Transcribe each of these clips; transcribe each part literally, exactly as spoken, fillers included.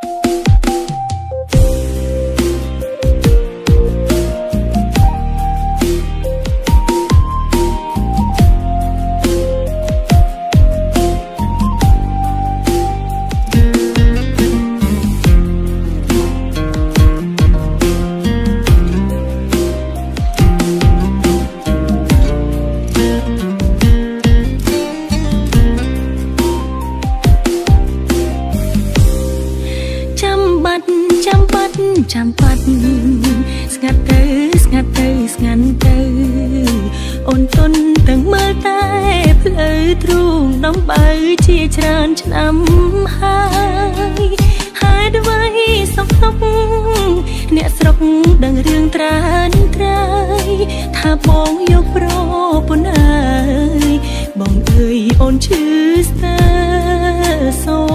ចាំបាត់ស្ងាត់ទៅស្ងាត់ទៅស្ងាត់ទៅអូនទុនទាំងមើលតែផ្លូវទ្រូងដំបើជាច្រើនឆ្នាំហើយហេតុអ្វីសុខទុក្ខអ្នកស្រុកដឹងរឿងត្រានត្រៃថាបងយកប្រពន្ធអើយបងអើយអូនឈឺស្ទើរសោ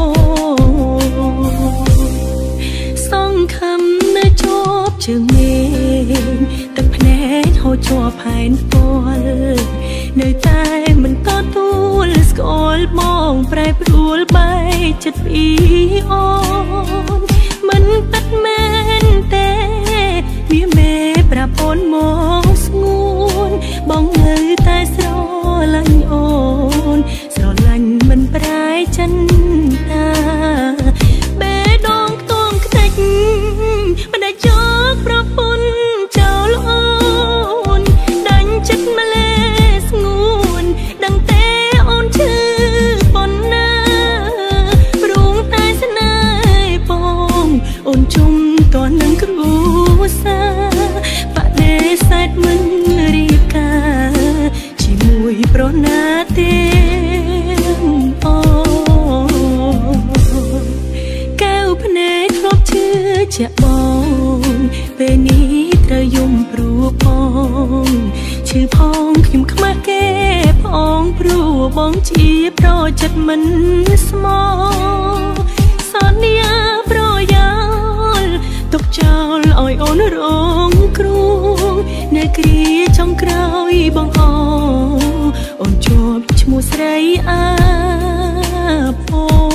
សង្ឃឹមនៅជាប់ជើងមេទឹកភ្នែកហូរជាប់ផែនពណ៌នៅតែមិនក៏ទួលស្គាល់បងប្រែប្រួលបែកចិត្តពីអូនមិនពិតមែនទេវាមេប្រាប់អូនមកស្ងួនបងនៅតែស្រឡាញ់អូនស្រឡាញ់មិនប្រែចិនតាបេះដូងខ្ទង់ខ្ទេចមិនได้យកប្រពន្ធចោលអូនដាញ់ចិត្តម្លេះស្ងួនដឹងទេអូនឈឺប៉ុណ្ណាព្រោះតែស្នេហ៍បងអូនជុំតនឹងគ្រួសារបដិសេធមិនរៀបការជាមួយប្រណាទេអូកែវភ្នែកធ្លាប់ឈឺជាបងពេលនេះត្រូវយំព្រោះបងឈឺផងខ្ញុំខ្មាស់គេផងព្រោះបងជាប្រចិត្តមិនស្មោសន្យាប្រយោលទុកចោលឲ្យអូនរងគ្រោះនៅគ្រាចុងក្រោយបងអអូនជាប់ឈ្មោះស្រីអាផ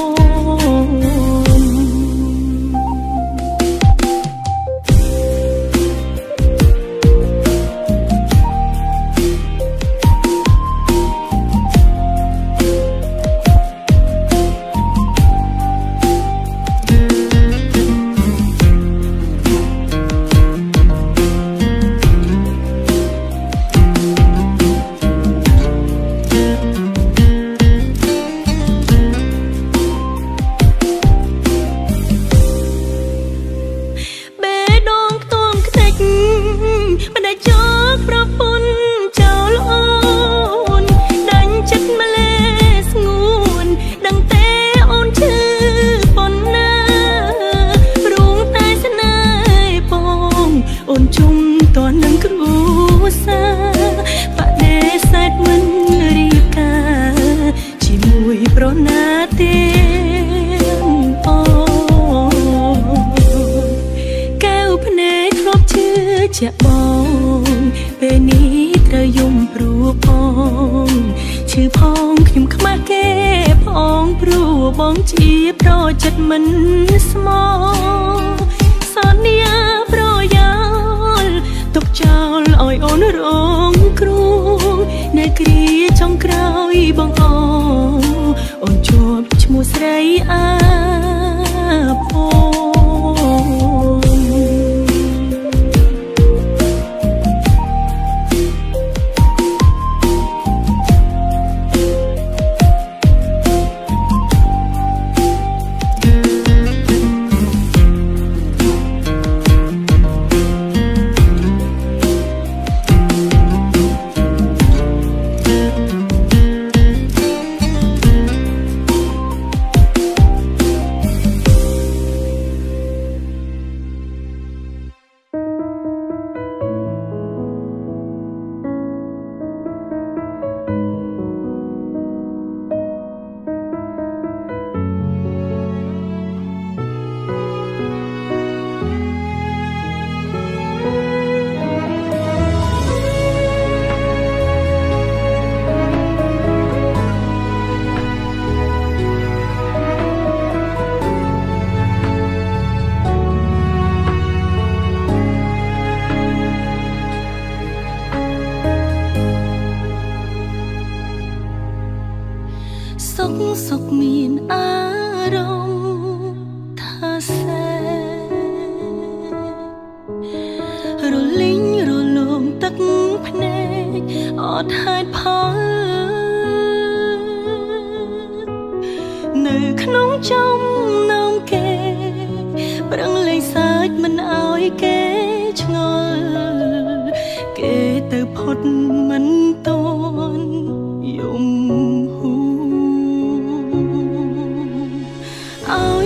ជាបងពេលនេះត្រូវយំព្រោះបងឈឺផងខ្ញុំខ្មាស់គេផងព្រោះបងជាប្រចិត្តមិនស្មោសន្យាប្រយោលទុកចោលឲ្យអូនរងគ្រោះនៅគ្រាចុងក្រោយបងអូអូនជាប់ឈ្មោះស្រីអាផ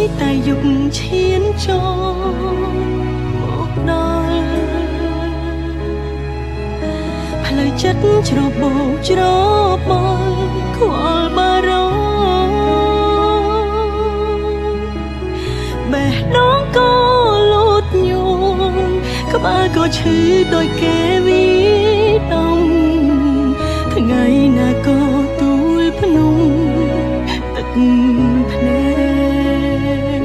តែយុគឈានចូលមកដល់ផ្លូវចិត្តជ្របោកជ្របល់ខ្វល់បារម្ភបេះដូងក៏លូតញោមក្បាលក៏ឈឺដោយគេវិដំថ្ងៃណាក៏ទូលភ្នំទឹកភ្នែក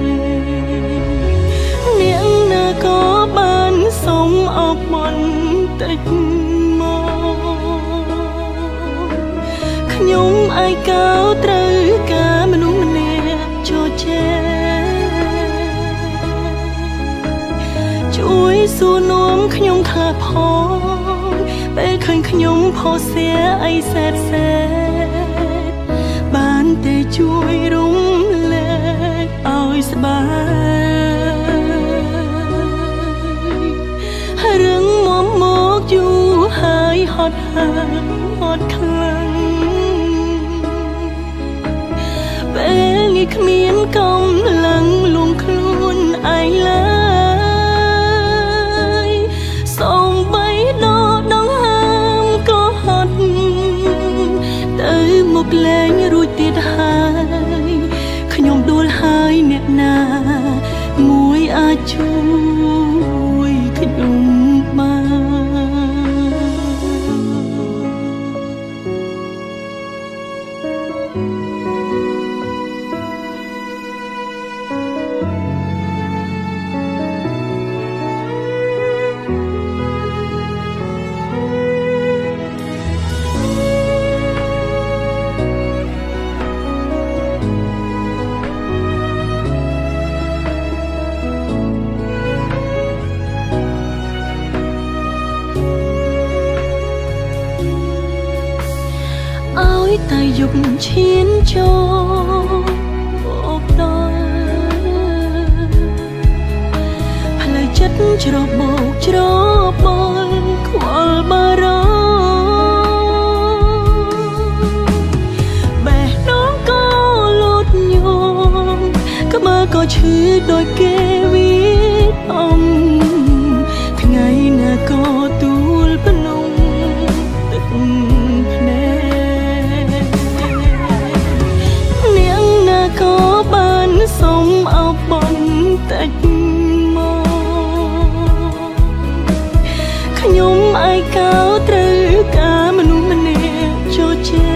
នាងណាក៏បានសុំអបបន់តិចខ្ញុំឯកោត្រូវការមនុស្សម្នាក់ចូលចែជួយសួរនាំខ្ញុំថាផងពេលឃើញខ្ញុំផុសស្រាអីសែតសែតបានតែជួយរំលែកឲ្យស្បាយរឿងមុំមកយូរហើយហត់ហើយហត់ខ្លាំងពេលនេះគ្មានកម្លាំងលួងខ្លួនឯងឡើយសូមបីដកដង្ហើមក៏ហត់ទៅមុខលែងរួចទៀតហើយខ្ញុំដួលហើយអ្នកណាមួយអាចជួយខ្ញុំបានតែយុគឈានចូលមកដល់ផ្លូវចិត្តជ្របោកជ្របល់ខ្វល់បារម្ភបេះដូងក៏លូតញោមក្បាលក៏ឈឺដោយគេវិដំថ្ងៃណាក៏ទូលភ្នំទឹកភ្នែកក៏បានសុំអបបន់តិចមកខ្ញុំឯកោត្រូវការមនុស្សម្នាក់ចូលចែ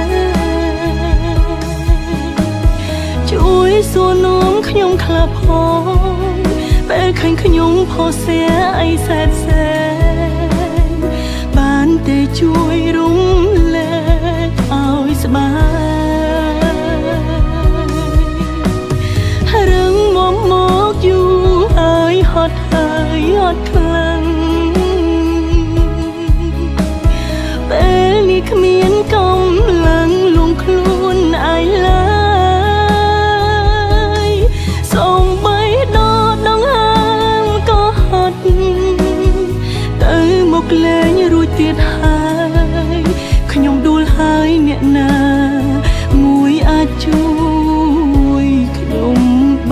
ជួយសួរនាំខ្ញុំខ្លះផងពេលឃើញខ្ញុំផុសស្រាអីសែតសែនបានតែជួយរំលែកឲ្យស្បាយរឿងមុំមកយូរហើយហត់ហើយហត់ខ្លាំងពេលនេះគ្មានកម្លាំងលួងខ្លួនឯងឡើយសូមបីដកដង្ហើមក៏ហត់ទៅមុខលែងរួចទៀតហើយខ្ញុំដួលហើយអ្នកណាមួយអាចជួយខ្ញុំ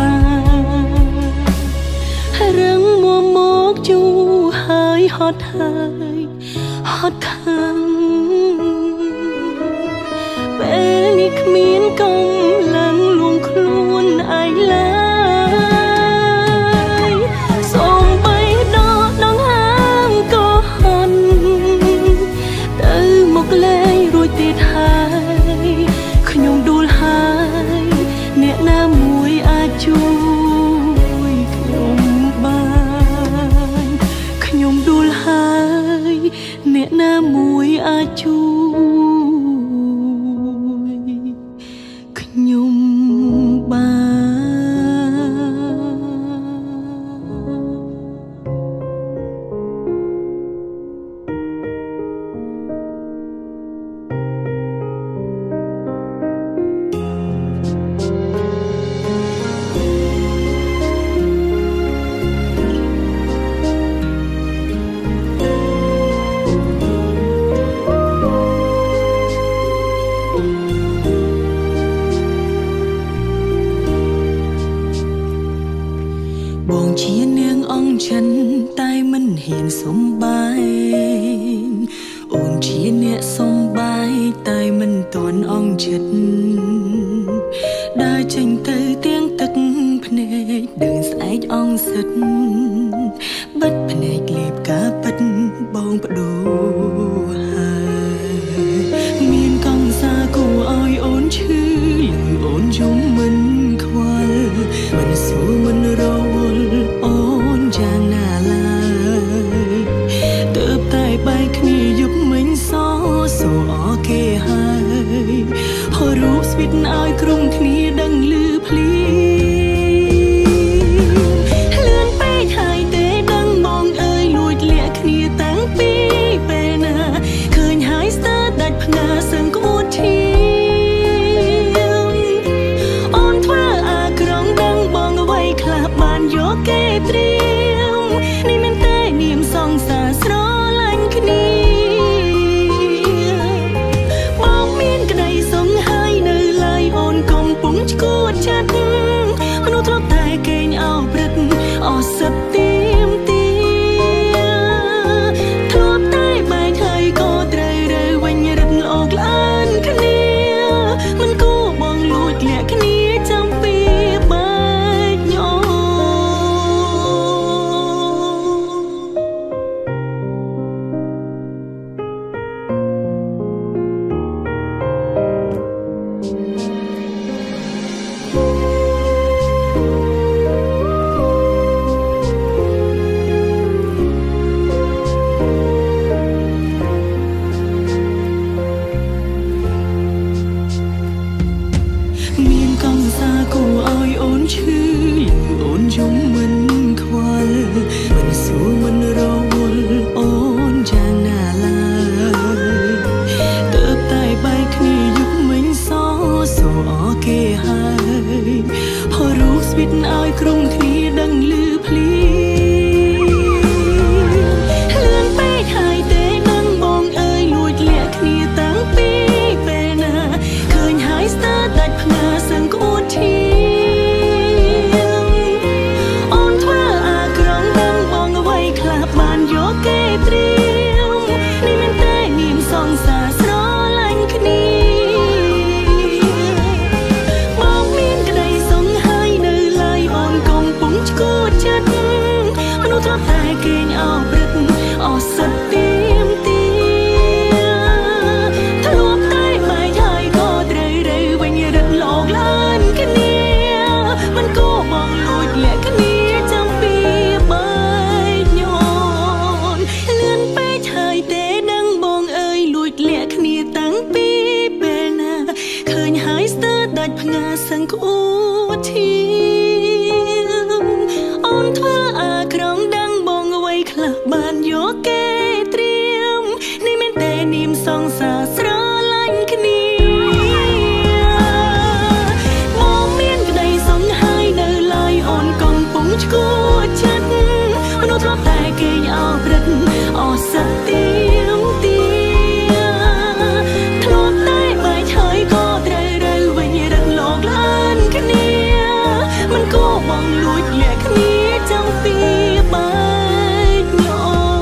រឿងមួមកជូរហើយហត់ហើយហត់ខ្លាំងពេលនេះគ្មានកម្លាំងលួងខ្លួនឯងឡើយសូមបីដកដង្ហើមក៏ហត់ទៅមុខលែងរួចទៀតហើយខ្ញុំដួលហើយអ្នកណាមួយអាចជួយខ្ញុំដួលហើយអ្នកណាមួយបងជានាងអង្គចិនតែមិនហ៊ានសំបាយអូនជាអ្នកសំបាយតែមិនទាន់អង្គចិត្តដើរចេញទៅទៀងទឹកភ្នែកដើរស្អែកអង្គសិតបិទភ្នែកលេបការពិតបងបដូរហើយមានកង្សាគួរឲ្យអូនឈឺឬអូនយំមិនខ្វល់មិនសួរមិនរវល់អូនយ៉ាងណាឡើយទៅតែបែកគ្នាយប់មិញសោសួរអគេហើយហៅរូបស្វីតឲ្យក្រុមគ្នាដឹងឮភ្លីលឿនពេកហើយទេដឹងបងអើយលួចលាក់គ្នាតាំងពីពេលណាឃើញហើយស្ទើរដាច់ផ្ងាសឹងក្បួនឈាមអូនធ្វើអាក្រង់ដឹងបងអ្វីខ្លះបានយកគេត្រៀមនេះមិនតែនាមសង្សារស្រឡាញ់គ្នាបងមានក្តីសង្ហើយនៅឡើយអូនកំពុងឈួតចិត្តមនុស្សធ្លាប់តែគេងអោបព្រឹកអស់សិតទៀមទៀធ្លាប់តែបែកហើយក៏ត្រូវរើវិញរឹតល្អក្លានគ្នាមិនគួរបងលួចលាក់គ្នាចាំពីបែកញោមានកង្សាគួរឲ្យអូនឈឺឬអូនយំមិនខ្វល់មិនសួរមិនរវល់អូនយ៉ាងណាឡើយទៅតែបែកគ្នាយប់មិញសោសួរអគេហើយហៅរូបស្វីតឲ្យក្រុមគ្នាដឹងឮភ្លីលឿនពេកហើយទេដឹងបងអើយលួចលាក់គ្នាតាំងពីពេលណាឃើញហើយស្ទើរដាច់ផ្ងាសឹងក្បួនឈាមអូនធ្វើអាក្រង់ដឹងបងអ្វីខ្លះបានយកគេត្រៀមនេះមិនតែនាមសង្សារស្រឡាញ់គ្នាបងមានក្តីសង្ហើយនៅឡើយអូនកំពុងឈួតចិត្តមនុស្សធ្លាប់តែគេងអោបព្រឹកអស់សិតទៀមទៀធ្លាប់តែបែកហើយក៏ត្រូវរើវិញរឹតលោកឡានគ្នាមិនគួរបងលួចលាក់គ្នាចាំពីបែកញោនលឿនពេកហើយទេដឹងបងអើយលួចលាក់គ្នាតាំងពីពេលណាឃើញហើយស្ទើរដាច់ផ្ងាសឹងក្អួតឈាមអូនធ្វើអាក្រង់ដឹងបងអ្វីខ្លះបានយកគេត្រៀមនេះមិនតែនាមសង្សារស្រឡាញ់គ្នាបងមានក្តីសង្ហើយនៅឡើយអូនកំពុងឈួតចិត្តមនុស្សធ្លាប់តែគេងអោបព្រឹកអស់សិតទៀមទៀធ្លាប់តែបែកហើយក៏ត្រូវរើវិញរឹតលោកឡានគ្នាមិនគួរបងលួចលាក់គ្នាចាំពីបែកញោ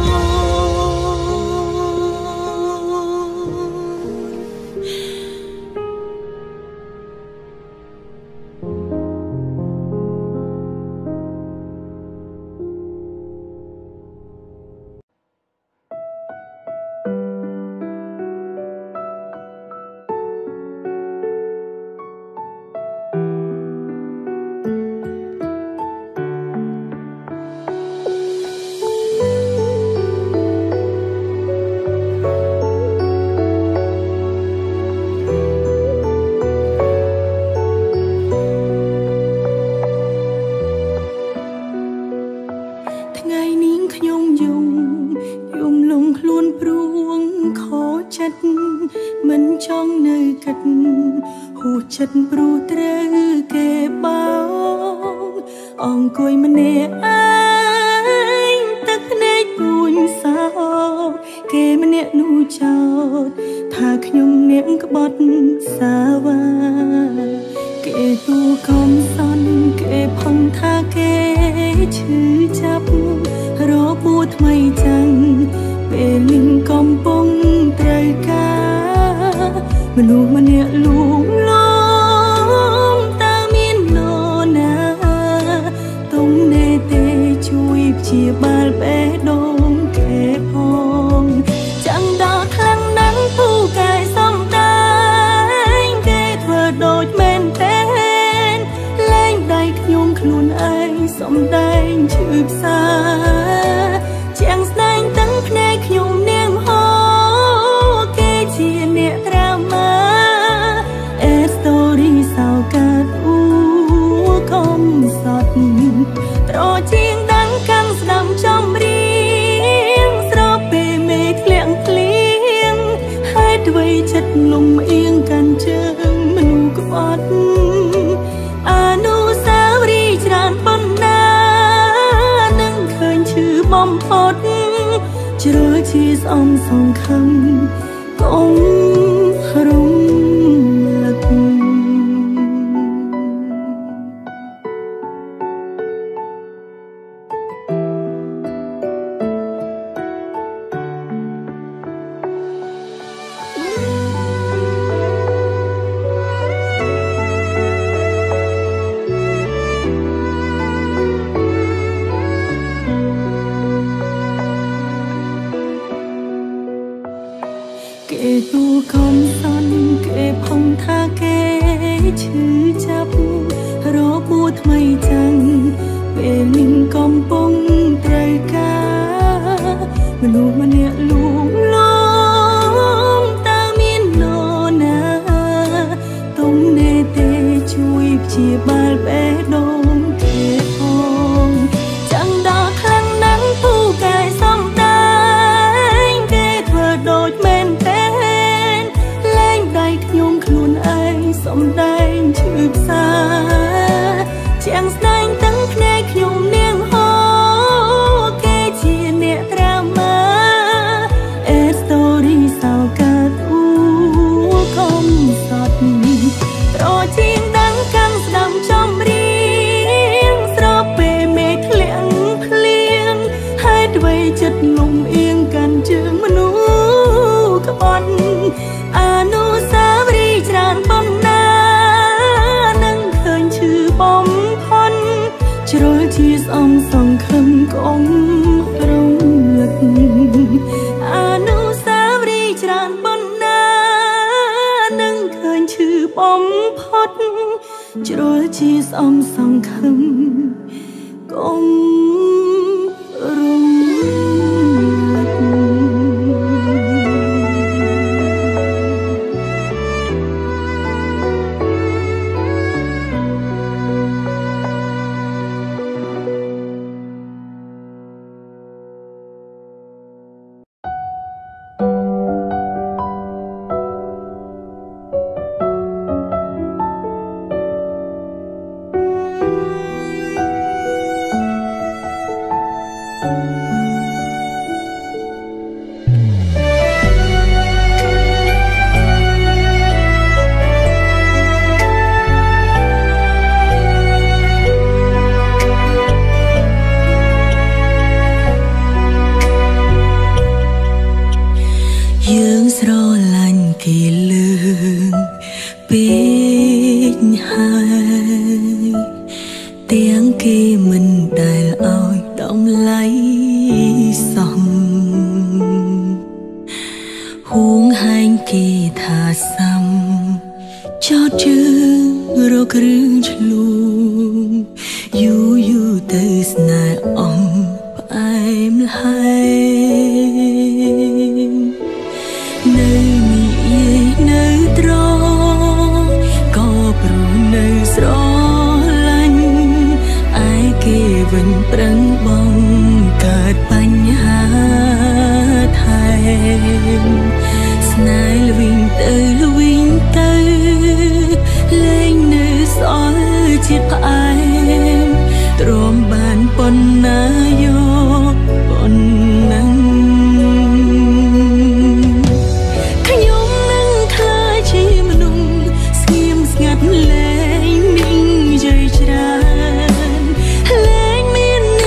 ថ្ងៃនេះខ្ញុំយំយំលងខ្លួនព្រួងខចិត្តមិនចង់នៅគិតហួសចិត្តព្រោះត្រូវគេបោកអង្គុយម្នាក់ឯងទឹកភ្នែកពួញសោកគេម្នាក់នោះចោទថាខ្ញុំអ្នកក្បត់សាវ៉ាគេទូខំសន់គេផំថាគេឈឺចាប់រពូថ្មីចាំងពេលនឹងកំពុងត្រូវការមនុស្សម្នាក់លួងឡំតើមាននរណាទុំនេទេជួយព្យាបាលបេះដូងគេផងចាំងដល់ខ្លាំងណាស់ពូកែសំដែងគេធ្វើដូចមែនទេលែងដៃខ្ញុំខ្លួនឯងសំដែងឈឺផ្សាជាងស្ដែងទាំងភ្នែកខ្ញុំនាងហោគេជាអ្នកត្រាម៉ាអេស្តូរីសៅកាត់អ៊ូកុំសត់ត្រជាងដាំងកាំងស្ដាំចំរៀងស្របពេលមេធ្លាក់ភ្លៀងហើយអ្វីចិត្តលំអៀងកាន់ជើងមនុស្សក្បត់អនុស្សាវរីយ៍ច្រើនប៉ុណ្ណានឹងឃើញឈឺបំផុតជ្រុលជាស្អំសង្ឃឹមកុំរំលឹកគេទូកំសន់គេផំថាគេឈឺចាប់រពូថ្មីចាំងពេលនឹងកំពុងត្រូវការមនុស្សម្នាក់លួងឡំតើមាននរណាទុំនេទេជួយព្យាបាលបេះដូងគេផងចាំងដល់ខ្លាំងណាស់ពូកែសំដែងគេធ្វើដូចមែនទេខ្ញុំខ្លួនឯងសំដែងឈឺផ្សាជាងស្ដែងទាំងភ្នែកខ្ញុំនាងហោគេជាអ្នកត្រាម៉ាអេស្តូរីសៅកាត់អ៊ូកុំសត់ត្រជាងដាំងកាំងស្ដាំចំរៀងស្របពេលមេធ្លាក់ភ្លៀងហើយអ្វីចិត្តលំអៀងកាន់ជើងមនុស្សក្បត់អនុស្សាវរីយ៍ច្រើនប៉ុណ្ណានឹងឃើញឈឺបំផុតជ្រុលជាស្អំសង្ឃឹមកុំរំលឹកអនុស្សាវរីយ៍ច្រើនប៉ុណ្ណានឹងឃើញឈឺបំផុតជ្រុលជាស្អំសង្ឃឹមកុំរំលឹកស្នេហ៍វិញទៅវិញទៅលែងនៅសល់ជាតិផ្អែមទ្រាំបានប៉ុណ្ណាយកប៉ុណ្ណឹងខ្ញុំនឹងខ្លាចជាមនុស្សស្ងៀមស្ងាត់លែងนิ่งជ័យច្រើនលែងមាន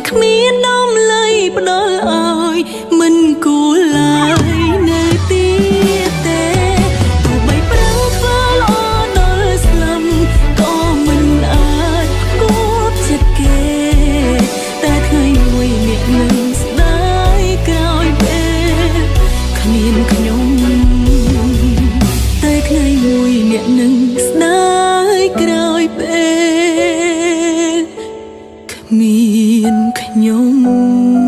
គ្មានដំឡៃផ្ដល់ឲ្យមិនគួរឡើយនៅទៀតទេទោះបីប្រឹងធ្វើល្អដល់ស្លាប់ក៏មិនអាចគប់ចិត្តគេតែថ្ងៃមួយអ្នកនឹងស្ដាយក្រោយពេលគ្មានខ្ញុំតែថ្ងៃមួយអ្នកនឹងស្ដាយក្រោយពេលគ្មានខ្ញុំ